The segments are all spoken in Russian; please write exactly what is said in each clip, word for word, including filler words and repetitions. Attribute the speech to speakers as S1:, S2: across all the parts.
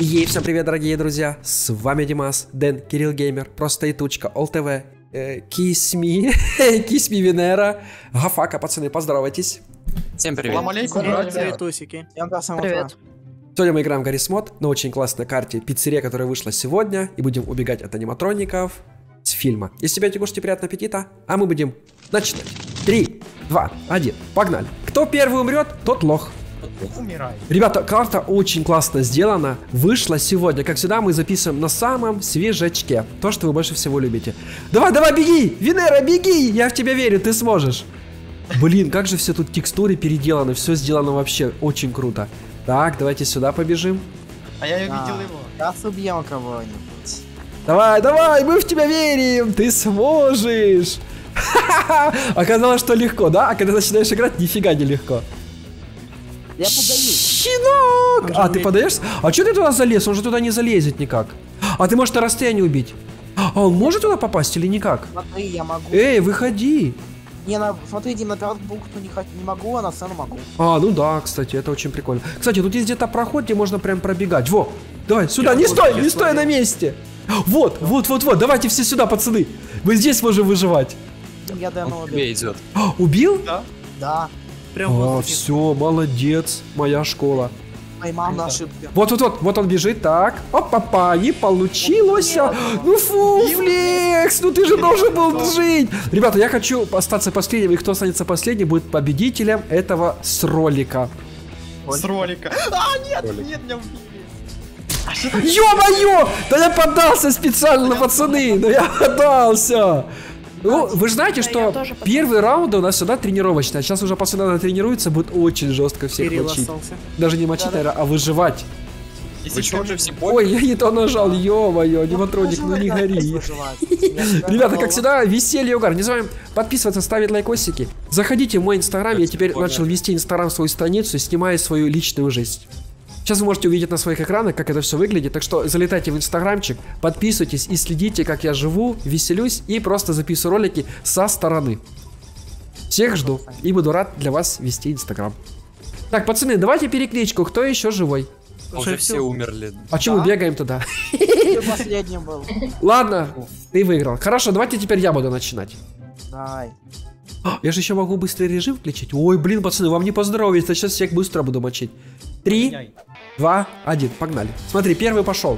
S1: Ей, всем привет, дорогие друзья, с вами Димас, Дэн, Кирилл Геймер, Просто и Тучка, ОлТВ, Кисми, Кисми Венера, Гафака, пацаны, поздоровайтесь.
S2: Всем привет.
S3: Салам алейкум,
S4: Привет, Тусики.
S3: Привет.
S1: Сегодня мы играем в Гаррис Мод на очень классной карте пиццерия, которая вышла сегодня, и будем убегать от аниматроников с фильма. Если тебе кушайте, приятного аппетита, а мы будем начинать. Три, два, один, погнали. Кто первый умрет, тот лох.
S3: Умирай.
S1: Ребята, карта очень классно сделана, вышла сегодня. Как всегда, мы записываем на самом свежечке. То, что вы больше всего любите. Давай, давай, беги! Венера, беги! Я в тебя верю, ты сможешь. Блин, как же все тут текстуры переделаны, все сделано вообще очень круто. Так, давайте сюда побежим.
S3: А я видел
S4: А,
S3: его.
S4: Сейчас убьем кого-нибудь.
S1: Давай, давай, мы в тебя верим, ты сможешь. Оказалось, что легко, да? А когда начинаешь играть, нифига не легко.
S4: Я подаю.
S1: Щенок! А, ты подаешь? А что ты туда залез? Он же туда не залезет никак. А ты можешь на расстоянии убить. А он может туда попасть или никак?
S4: Смотри, я могу.
S1: Эй, выходи.
S4: Не, на, смотри, Дим, на первом пункту не, хот- не могу, а на сцену могу.
S1: А, ну да, кстати, это очень прикольно. Кстати, тут есть где-то проход, где можно прям пробегать. Во, давай, сюда, не стой, не стой на месте. Вот, вот, вот, вот, давайте все сюда, пацаны. Мы здесь можем выживать.
S4: Дим, я Дэна
S2: Он к
S4: убил.
S2: тебе идет.
S1: А, убил?
S3: Да?
S4: Да,
S1: А, все, молодец, моя школа.
S4: поймал на ошибке.
S1: Вот, вот, вот, вот он бежит, так. Опа-па, не получилось. Ну фу, Флекс, ну ты же должен был жить. Ребята, я хочу остаться последним, и кто останется последним, будет победителем этого с ролика.
S3: С ролика. А, нет, нет, меня убили.
S1: Ё-моё! Да я поддался специально, пацаны, да я поддался. Ну, вы же знаете, что первый раунд у нас всегда тренировочный, а сейчас уже после надо тренируется, будет очень жестко всех
S4: Кирилл
S1: мочить.
S4: остался.
S1: Даже не мочить, наверное, а выживать.
S3: Если
S2: Вы что, уже все
S1: Ой, я не то нажал, ё-моё, аниматроник, ну не гори. Ребята, как всегда, веселье и угар. Не забываем подписываться, ставить лайкосики. Заходите в мой инстаграм, я теперь начал вести инстаграм свою страницу, снимая свою личную жизнь. Сейчас вы можете увидеть на своих экранах, как это все выглядит. Так что залетайте в инстаграмчик, подписывайтесь и следите, как я живу, веселюсь и просто записываю ролики со стороны. Всех жду и буду рад для вас вести инстаграм. Так, пацаны, давайте перекличку, кто еще живой?
S2: Уже все умерли.
S1: А чему
S4: Да?
S1: бегаем туда?
S4: Ты последним был.
S1: Ладно, ты выиграл. Хорошо, давайте теперь я буду начинать.
S4: Давай.
S1: А, я же еще могу быстрый режим включить. Ой, блин, пацаны, вам не поздоровится. Сейчас всех быстро буду мочить. Три, два, один, погнали. Смотри, первый пошел.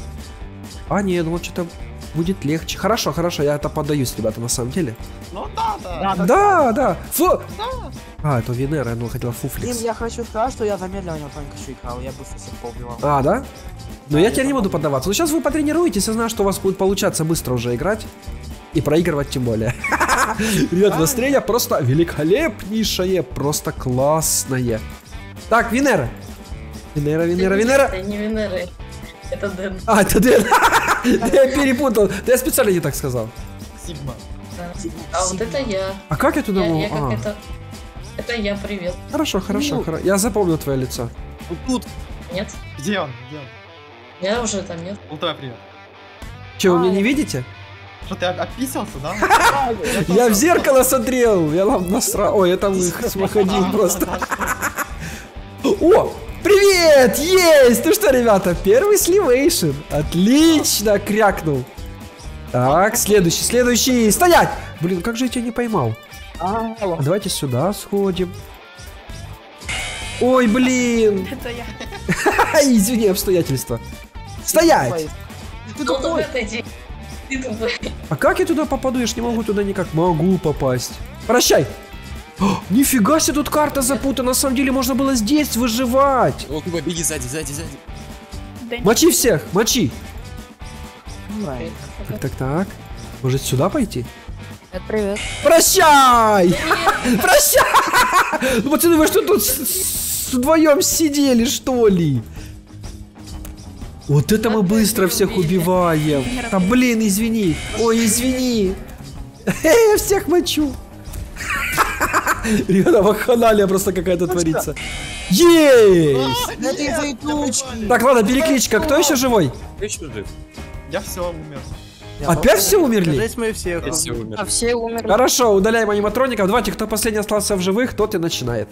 S1: А, нет, ну что-то будет легче. Хорошо, хорошо, я это поддаюсь, ребята, на самом деле.
S3: Ну да, да.
S1: Да, да. Фу. А, это Венера, я ну, хотела
S4: Дим,
S1: фуфликс.
S4: я хочу сказать, что я замедлил него только еще играл, я быстро всех поубивал.
S1: А, да? Но
S4: Да,
S1: я
S4: я
S1: теперь не буду поддаваться. Но сейчас вы потренируетесь, я знаю, что у вас будет получаться быстро уже играть. И проигрывать тем более. Ребята, настроение просто великолепнейшее, просто классное. Так, Венера. Венера, Венера, Венера.
S5: Это не Венера, это Дэн.
S1: А, это Дэн. Да я перепутал. Да я специально не так сказал.
S3: Сигма.
S5: Да. А вот это я.
S1: А как я туда
S5: Я,
S1: могу?
S5: я как
S1: А,
S5: это... Это я, привет.
S1: хорошо, хорошо,
S5: Ну.
S1: хорошо. Я запомнил твое лицо.
S2: Вот тут.
S5: Нет,
S3: Где он? Где он?
S5: я уже там нет.
S3: Ултра, привет.
S1: Че, вы меня не видите?
S3: Что, ты описался, да?
S1: Я в зеркало смотрел. Я вам насрал. Ой, я там выходил просто. О! Привет! Есть! Ну что, ребята, первый сливейшн. Отлично, крякнул. Так, следующий, следующий. Стоять! Блин, как же я тебя не поймал?
S4: А,
S1: А давайте сюда сходим. Ой, блин.
S5: Это я.
S1: Извини, обстоятельства. Стоять!
S4: Ты
S5: Ну,
S4: тупой.
S5: отойди. Ты тупой.
S1: А как я туда попаду? Я ж не могу туда никак. Могу попасть. Прощай. О, нифига себе, тут карта запутана. На самом деле можно было здесь выживать.
S2: О, Куба, беги сзади, сзади, сзади.
S1: Мочи всех, мочи.
S4: Умирай.
S1: Так, так, так. Может сюда пойти?
S5: Привет.
S1: Прощай! Прощай! Ну, пацаны, вы что тут с- с- вдвоем сидели, что ли? Вот это мы быстро всех убиваем. Да блин, извини. Ой, извини. Я всех мочу. Ребята, вакханалия просто какая-то творится. Есть!
S4: Это из-за и тучки.
S1: Так, ладно, перекличка. Кто еще живой?
S2: Ты еще жив?
S3: Я все умер.
S1: Опять все умерли?
S4: Здесь мы все.
S2: Я все умер.
S5: А все умерли.
S1: Хорошо, удаляем аниматроников. Давайте, кто последний остался в живых, тот и начинает.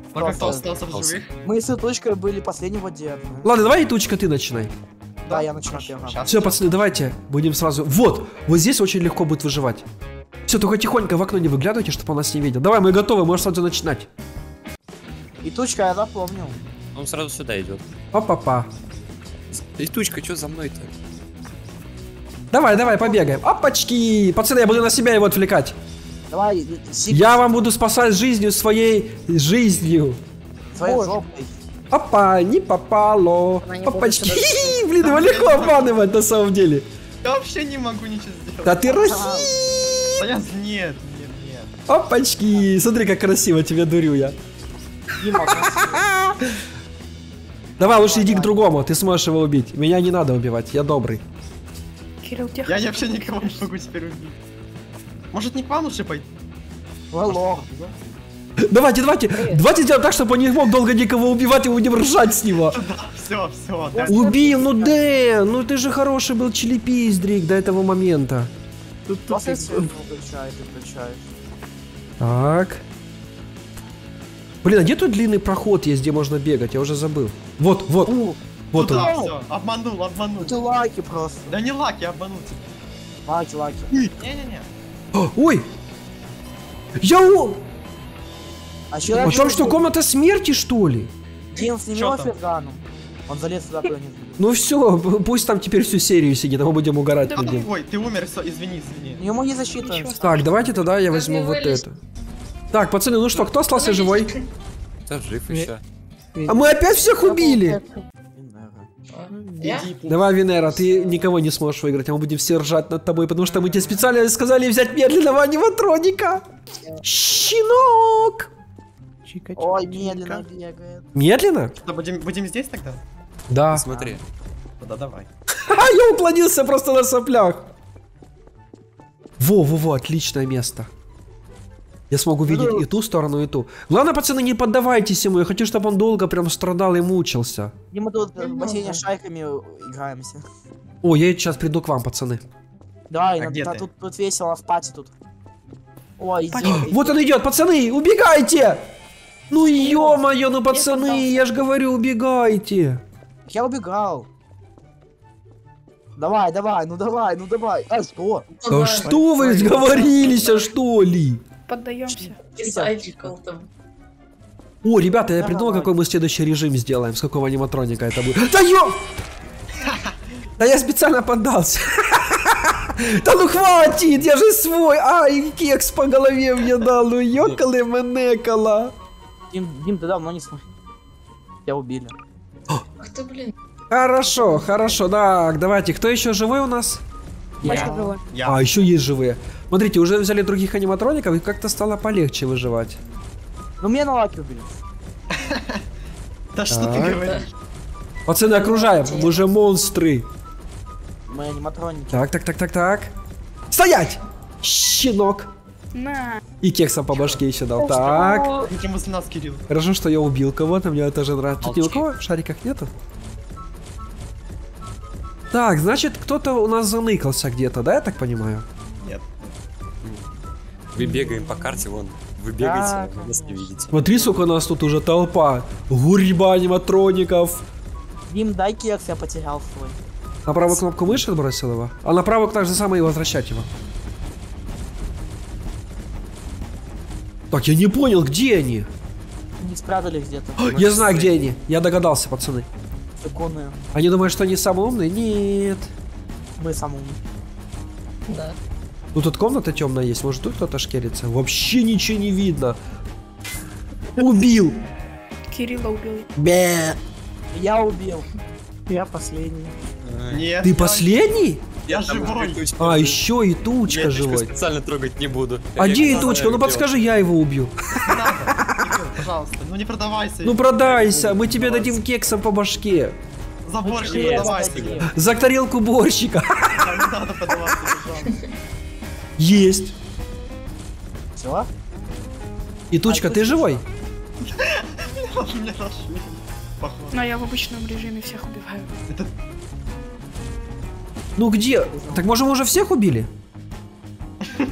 S3: Только кто
S4: Просто.
S3: остался в живых?
S4: Мы с Тучкой были последние в воде.
S1: Ладно, давай, Тучка, ты начинай.
S4: Да, я начинаю первым.
S3: Сейчас.
S1: Все, пацаны, давайте будем сразу... Вот, вот здесь очень легко будет выживать. Все, только тихонько в окно не выглядывайте, чтобы он нас не видел. Давай, мы готовы, можешь сразу начинать.
S4: И Тучка, я запомнил.
S2: Он сразу сюда идет.
S1: Опа-па.
S2: И Тучка, что за мной-то?
S1: Давай, давай, побегаем. Опачки! Пацаны, я буду на себя его отвлекать.
S4: Давай, сик
S1: Я вам буду спасать жизнью своей жизнью.
S4: своей
S5: Боже.
S4: жопой.
S1: Опа, не попало.
S5: Она не будет
S1: Опачки.
S5: сюда.
S1: Блин, его легко обманывать на самом деле.
S3: Я вообще не могу ничего сделать.
S1: Да ты раси.
S3: Да я... Нет, нет, нет.
S1: Опачки. Смотри, как красиво тебя дурю я.
S4: Дима, красиво.
S1: Давай, лучше иди к другому, ты сможешь его убить. Меня не надо убивать, я добрый.
S5: Кирилл, тихо.
S3: Я вообще никого не могу теперь убить. Может, не к вам лучше пойти?
S4: Лох.
S1: Давайте, давайте, давайте сделаем так, чтобы он не мог долго никого убивать и будем ржать с него.
S3: Все, все, да.
S1: Убил, ну Дэн, ну ты же хороший был челепиздрик до этого момента.
S4: После всего включает и включаешь.
S1: Так. Блин, а где тут длинный проход есть, где можно бегать? Я уже забыл. Вот, вот, вот
S3: Да,
S1: он.
S3: все, обманул, обманул.
S4: Ты лаки просто.
S3: Да не лак, я обманул тебя.
S4: Лаки, лаки.
S3: Не-не-не.
S1: О, ой! Я у...
S4: А человек...
S1: А там что, комната смерти, что ли?
S4: Дин, сними
S3: Чё
S4: его
S3: там?
S4: ферганом. Он залез туда, куда не залез.
S1: Ну все, пусть там теперь всю серию сидит, а мы будем угорать над ним.
S3: Ой, ты умер, все, извини, извини.
S4: Ему не засчитывается.
S1: Так, давайте тогда я
S5: Как
S1: возьму
S5: не
S1: вот
S5: вылез?
S1: это. Так, пацаны, ну что, кто остался живой?
S2: Кто жив еще?
S1: А мы опять всех убили!
S5: Я?
S1: Давай, Венера, ты никого не сможешь выиграть, а мы будем все ржать над тобой, потому что мы тебе специально сказали взять медленного аниматроника. Щенок!
S4: Ой, медленно бегает.
S1: Медленно?
S3: Что, будем, будем здесь тогда?
S1: Да.
S2: Смотри.
S3: Да давай.
S1: А я уклонился просто на соплях. Во-во-во, отличное место. Я смогу видеть и ту сторону, и ту. Главное, пацаны, не поддавайтесь ему. Я хочу, чтобы он долго прям страдал и мучился.
S4: И мы тут в бассейне с шайками играемся.
S1: О, я сейчас приду к вам, пацаны.
S4: Да, и
S3: А
S4: на-
S3: где
S4: на-
S3: ты?
S4: тут, тут весело в пати тут. Ой, иди.
S1: Вот он идет, пацаны, убегайте! Ну ё-моё, ну пацаны, я ж говорю, убегайте.
S4: Я убегал. Давай, давай, ну давай, ну давай. А что?
S1: Да что вы сговорились, а что ли?
S5: Поддаемся.
S4: Писателька.
S5: там.
S1: О, ребята, я
S4: Давай.
S1: придумал, какой мы следующий режим сделаем, с какого аниматроника это будет. Да ё! Да я специально поддался. Да ну хватит, я же свой. Ай, кекс по голове мне дал, ну ёкалы манекала.
S4: Дим, Дим, ты давно не смотри. Тебя убили.
S5: Ах ты, блин.
S1: Хорошо, хорошо, так, давайте, кто еще живой у нас?
S3: Я. Я.
S1: А, еще есть живые. Смотрите, уже взяли других аниматроников, и как-то стало полегче выживать.
S4: Ну меня на лаке убили.
S3: Да что ты
S1: Так.
S3: говоришь?
S1: Пацаны, окружаем, мы же монстры.
S4: Мы аниматроники.
S1: Так, так, так, так, так. Стоять! Щенок.
S5: На.
S1: И кексом по башке еще дал. Так.
S3: Ничем возле нас, Кирилл.
S1: Хорошо, что я убил кого-то, мне это же нравится. Тут ни у
S2: Молчи.
S1: кого в шариках нету? Так, значит, кто-то у нас заныкался где-то, да, я так понимаю?
S3: Нет.
S2: Мы бегаем по карте, вон. Вы бегаете,
S4: Так.
S2: а вы нас не видите.
S1: Смотри, сколько у нас тут уже толпа. Гурьба аниматроников.
S4: Дим, дай кекс, я потерял свой.
S1: На правую кнопку мыши отбросил его, а на правую так же самое и возвращать его. Так, я не понял, где они?
S4: Не спрятались где-то.
S1: Я знаю, где они. Я догадался, пацаны.
S4: Законные.
S1: Они думают, что они самые умные? Нет.
S4: Мы самые.
S5: Да.
S1: Ну тут комната темная есть, может тут кто-то шкерится? Вообще ничего не видно. Убил.
S5: Кирилла убил.
S1: Бе.
S4: Я убил. Я последний.
S3: Нет.
S1: Ты
S3: я-
S1: последний?
S3: Я
S2: Там
S3: живой.
S2: Тучка.
S1: А, еще и Тучка
S2: Я Тучку
S1: живой.
S2: специально трогать не буду.
S1: А
S2: Я
S1: где и
S2: не
S1: Тучка?
S2: знаю,
S1: Ну
S2: где
S1: подскажи, я его убью.
S3: Не надо. Кирилл, пожалуйста, ну не продавайся.
S1: Ну продайся, мы тебе дадим кексом по башке.
S3: За борщ не
S4: Нет,
S3: продавайся.
S4: спасибо.
S1: За тарелку борщика.
S3: Да, Не надо продаваться, пожалуйста.
S1: Есть.
S4: Все?
S1: И Тучка, ты живой?
S3: Меня расширили. Походу.
S5: Но я в обычном режиме всех убиваю.
S3: Это
S1: Ну где? Так может мы уже всех убили?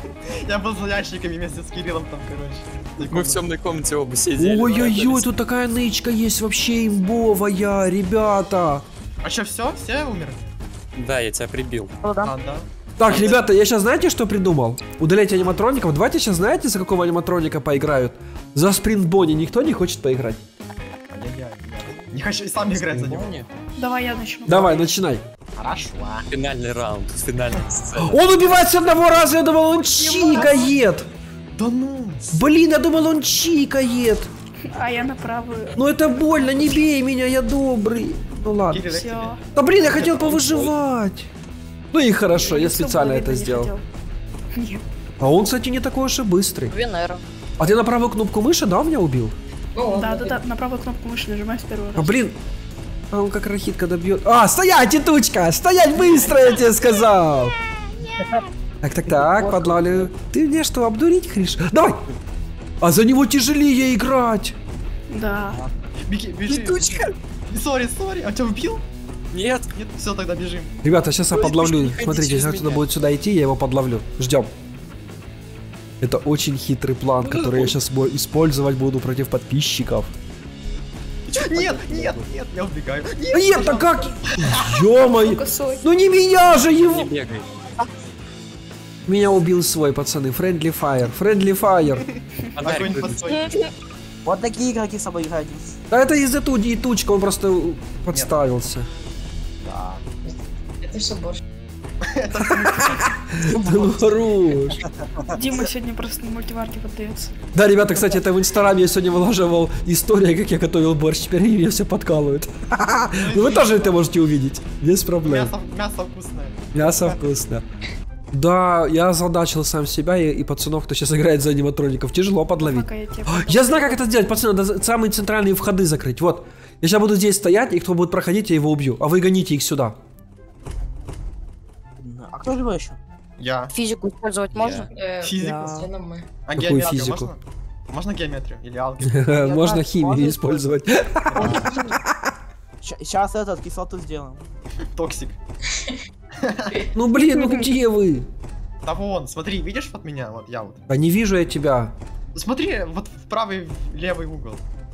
S3: Я был за ящиками вместе с Кириллом там, короче.
S2: Мы в темной комнате оба сидели.
S1: Ой-ой-ой, тут такая нычка есть, вообще имбовая, ребята.
S3: А что, все? Все умерли?
S2: Да, я тебя прибил.
S3: А, да.
S1: Так, ребята, я сейчас знаете, что придумал? Удалять аниматроников. Давайте сейчас знаете, за какого аниматроника поиграют? За Спринт Бонни никто не хочет поиграть?
S3: Ай-яй-яй, я не хочу и сам играть за него.
S5: Давай я начну.
S1: Давай, начинай.
S3: Хорошо.
S2: Финальный раунд, финальная сцена.
S1: Он убивает с одного раза, я думал, он чикает.
S3: Да ну.
S1: Блин, я думал, он чикает.
S5: А я на правую.
S1: Ну это больно, не бей меня, я добрый. Ну ладно.
S3: Кирилл, я к тебе.
S5: Все.
S1: Да блин, я хотел повыживать. Ну и хорошо, я специально это сделал.
S5: Нет.
S1: А он, кстати, не такой уж и быстрый.
S6: Венера.
S1: А ты на правую кнопку мыши, да, меня убил?
S6: Ну,
S5: Да, да, да, на правую кнопку мыши нажимай с первого
S1: А
S5: раза.
S1: блин, а он как рахит, когда бьет. А, стоять, тетучка! Стоять быстро, я тебе сказал! Так, так, так, подлавливаю. Ты мне что, обдурить хочешь? Давай! А за него тяжелее играть!
S5: Да.
S3: Беги, бежи.
S4: Летучка.
S3: Сори, сори. А тебя убил?
S2: Нет.
S3: Нет, все, тогда бежим.
S1: Ребята, сейчас я
S2: Ой,
S1: подловлю.
S2: не ходи
S1: Смотрите,
S2: через
S1: если кто-то
S2: меня.
S1: будет сюда идти, я его подловлю. Ждем. Это очень хитрый план, который я сейчас использовать буду против подписчиков.
S3: Нет, нет, нет, я убегаю. Нет,
S1: Нет, да как? Ё-моё!
S5: Косой.
S1: Ну не меня же
S2: Не
S1: его!
S2: бегай.
S1: Меня убил свой, пацаны. Friendly Fire. Friendly Fire.
S2: Фонарик
S3: Огонь
S2: выключи.
S3: постой.
S4: Вот такие игроки с собой играют.
S1: Да это из-за ту и тучка, он просто подставился.
S4: Да.
S6: это все борщ.
S3: Это
S1: Да ну хорош.
S5: Дима сегодня просто на мультиварке поддается.
S1: Да, ребята, кстати, это в инстаграме я сегодня выложил история, как я готовил борщ. Теперь меня все подкалывают. Ну вы тоже это можете увидеть. Без проблем.
S3: мясо, мясо вкусное.
S1: Мясо вкусно. Да, я озадачил сам себя и, и пацанов, кто сейчас играет за аниматроников. Тяжело подловить.
S5: Пока я тебя
S1: Я знаю, как это сделать, пацаны, надо за- самые центральные входы закрыть. Вот. Я сейчас буду здесь стоять, и кто будет проходить, я его убью. А вы гоните их сюда.
S4: А кто живой еще?
S3: Я.
S6: Физику использовать можно? Э,
S3: Физику.
S6: в основном мы.
S3: А
S1: Какую
S3: геометрию
S1: физику?
S3: можно? Можно геометрию или алгебру?
S1: Можно
S4: знаю,
S1: химию
S4: можно
S1: использовать.
S4: Сейчас этот кислоту сделаем.
S3: Токсик.
S1: Ну блин, ну где вы?
S3: Да вон, смотри, видишь вот меня? Вот я вот.
S1: А не вижу я тебя.
S3: Смотри, вот в правый, в левый угол.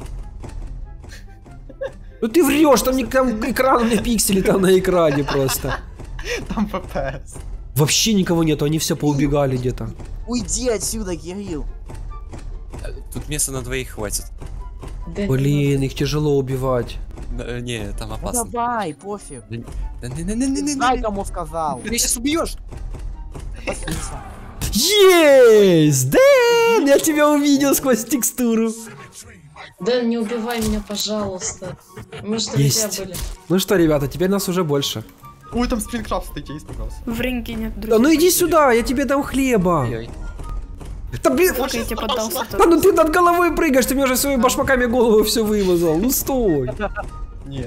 S1: Ну ты врешь, там, не, там экран, у меня пиксели там на экране просто.
S3: Там эф пи эс.
S1: Вообще никого нету, они все поубегали где-то.
S4: Уйди отсюда, Кирилл.
S2: Тут места на двоих хватит.
S6: Да,
S1: Блин, их тяжело убивать.
S2: Да, Не, там
S4: Ну
S2: опасно.
S4: давай, пофиг.
S2: Да не, не, не, не, не,
S4: Знай,
S2: не.
S4: кому сказал.
S2: Ты меня сейчас убьешь.
S4: Послушайся.
S1: Есть! Дэн, я тебя увидел сквозь текстуру.
S6: Да, не убивай меня, пожалуйста. Мы же
S1: Есть.
S6: друзья были.
S1: Ну что, ребята, теперь нас уже больше.
S3: Ой, там спрингкрафт стоит, я испугался.
S5: В ринге нет
S1: Да
S5: друзей.
S1: ну иди сюда, я тебе дам хлеба.
S2: Ой-ой.
S1: Да блин,
S5: Сколько я тебе поддался?
S1: да ну ты над головой прыгаешь, ты мне уже своими башмаками голову все вымазал. Ну стой.
S3: Не.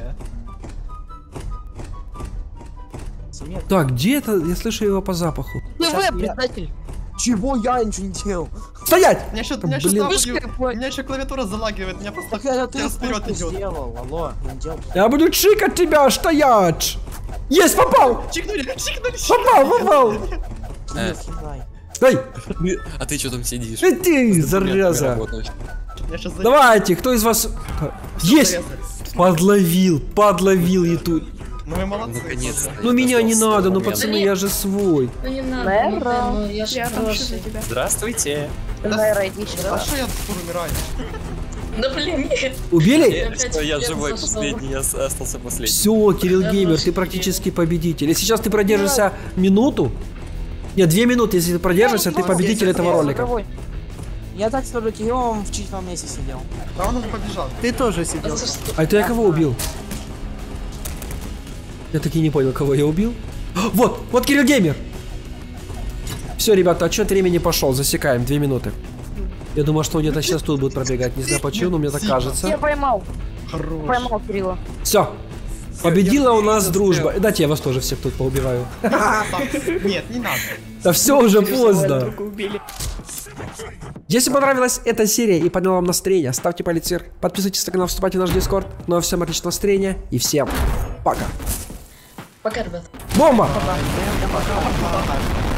S4: Смерть.
S1: Так, где это? Я слышу его по запаху.
S4: Сейчас я-
S6: предатель.
S4: Чего я ничего не делал?
S1: Стоять!
S3: У меня еще,
S1: Да
S3: у меня еще,
S1: блин.
S3: ставлю- у меня еще клавиатура залагивает, у меня просто
S4: Так это ты
S3: вперед вперед
S4: спуск
S3: идет.
S4: сделал, алло, я не делал.
S1: Я буду чикать тебя, стоять! Есть, попал!
S3: Чикнули, чикнули,
S1: Попал, попал!
S2: Э.
S4: Кирилл, хитрай.
S1: Эй,
S2: А ты что там сидишь?
S1: э ты,
S2: Ты
S1: зараза!
S2: работаешь.
S3: Я сейчас
S1: Давайте, кто из вас... Есть! Подловил, подловил и тут.
S3: Ну вы молодцы.
S2: Наконец-то.
S1: Ну
S2: я
S1: меня не
S2: дождался
S1: надо, ну
S2: этого
S1: пацаны,
S2: момента.
S1: я же свой.
S6: Ну не надо,
S4: Мэра.
S6: ну, да, ну, я же
S5: Я отомщу за
S6: хороший.
S5: тебя.
S2: Здравствуйте.
S4: Наверное, иди
S3: А
S4: сюда.
S3: что я скоро умираю?
S6: Да блин, нет.
S1: Убили?
S2: Я,
S6: опять
S2: что, я
S6: вперед
S2: живой
S6: зашел.
S2: последний, я с- остался последний.
S1: Все, Кирилл
S6: Я
S1: Геймер,
S6: тоже
S1: ты практически победитель. И сейчас ты продержишься минуту. Нет, две минуты, если ты продержишься, ты победитель этого ролика.
S4: Я так скажу, Кириллом в чистом месте сидел.
S3: Да он уже побежал.
S4: Ты тоже
S6: А
S4: сидел.
S6: за что?
S1: А это я кого убил? Я таки не понял, кого я убил. Вот, вот Кирилл Геймер. Все, ребята, отчет времени пошел, засекаем, две минуты. Я думаю, что он где-то сейчас тут будет пробегать, не знаю почему, но мне так
S6: Я
S1: кажется.
S6: поймал,
S3: Хорош.
S6: поймал Кирилла.
S1: Все, победила у нас дружба. Дайте я вас тоже всех тут поубиваю.
S3: Так, нет, не надо.
S1: Да все уже поздно.
S5: Друга убили.
S1: Если понравилась эта серия и подняла вам настроение, ставьте палец вверх, подписывайтесь на канал, вступайте в наш дискорд. Ну а всем отличного настроения и всем пока.
S6: Пока, ребят.
S1: Бомба!
S3: Пока.